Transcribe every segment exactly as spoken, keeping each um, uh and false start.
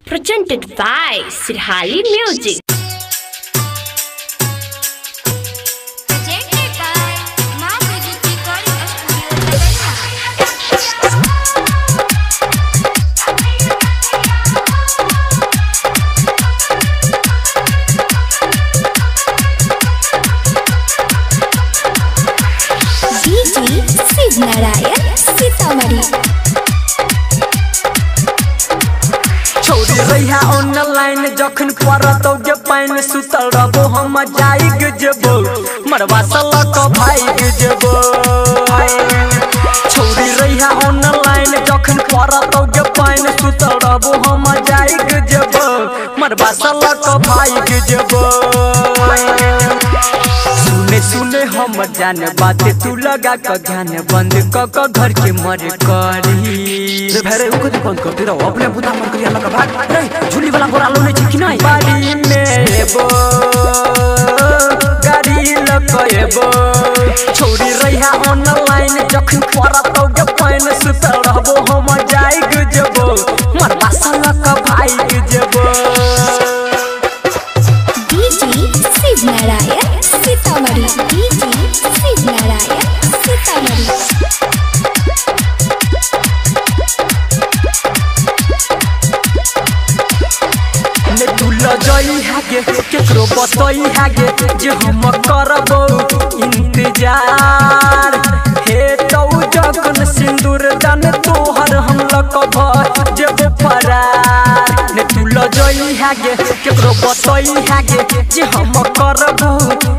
Presented by Sirhali Music. Narayan Sitamarhi छोड़ी रहिया online जखन परतो गे पाइन सुतल रहबो हम जाइग जेबो मरवा सलक भाइग जेबो छोड़ी रहिया ऑनलाइन जखन परतो गे पाइन सुतल रहबो हम जाइग जेबो मरवा सलक भाइग जेबो सुने सुने हम जान बात तू लगा क ध्यान बंद क क घर के मर करी रे भरे उको तो बंद कर तेरा अपने बुता मन करिया लगा भाग रे झुली वाला बोरा लो नहीं कि नहीं बाड़ी में एबो गाड़ी लकएबो छोड़ी रहिया ऑनलाइन जखन परतो गे पाइन सुतल रहबो हम जाइग जेबो मरवा सलक भाइग जेबो शिव नारायण सीतामढ़ी डीजे शिव नारायण सीतामढ़ी ने तू लजई हागे केकरो बतई हागे जे हम करबो इंतजार हे तो जखन सिंदूर दान तोहर हम लकभ जेबो फरार ने तू लजई हागे केकरो बतई हागे जे हम करबो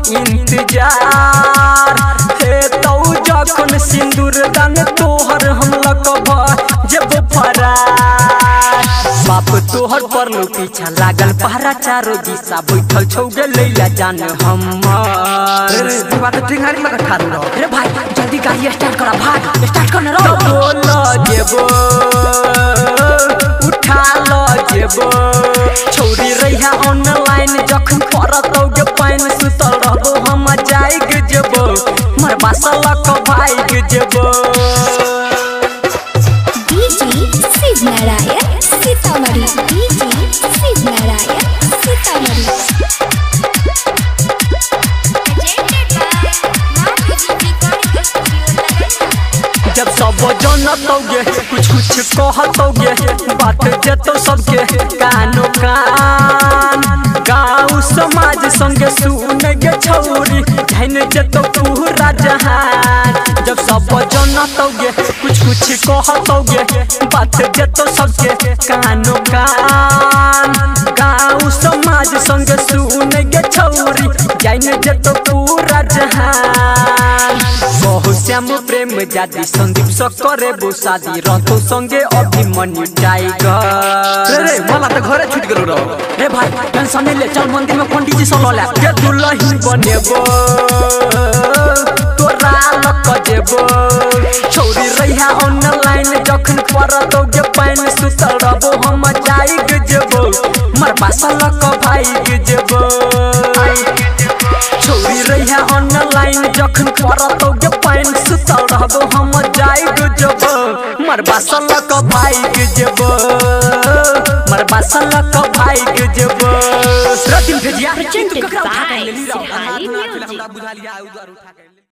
इंतजार हे तो जखन सिंदूर दान तोहर हम लकभ जेबो फरार बाप तोहर परलो पीछा लागल पहरा चारो दिशा बैठल छौ गे लैला जान हमर रे तू बात टिंगारी लगा ठारू रहो रे भाई जल्दी गाड़ी स्टार्ट करा भाग स्टार्ट करने रहो बोल जेबो उठा लो जेबो छोड़ी रहिया ऑनलाइन जखन परतो गे पाइन सुतल रहबो हम जाइग जेबो मरवा सलक भाइग जेबो शिव नारायण सीतामढ़ी डीजे शिव नारायण सीतामढ़ी जब सब जनतोगे कुछ कुछ कहतोगे बात जतो सबके कानो कान गाँव समाज संगे सुनेगे छौरी धन जतो पूरा जहान जब सब जनतोगे कुछ कुछ कहतोगे बात जतो सबके कानो कान गाँव समाज संगे सुनेगे छौरी धन जतो पूरा जहान बहु श्याम प्रेम जाति संदीप सकरे बो शादी रथो संगे अभिमन्यु टाइगर रे रे मला त घरे छुट गेलो रहो रे भाई टेंशन ले चल मंदिर में पंडित जी सलो ले के दुल्हन बनेबो तोरा लक जेबो छोड़ी रहिया ऑनलाइन जखन परतो गे पाइन सुतल रहबो हम जाइग जेबो मरवा सलक भाइग जेबो छोड़ी रहिया ऑनलाइन जखन परतो गे पाइन सुतल रहबो हम जाइग जेबो मरवा सलक भाइग जेबो मरवा सलक भाइग जेबो रतिम भेजिया Presented by Sirhali Music. बुझा लिया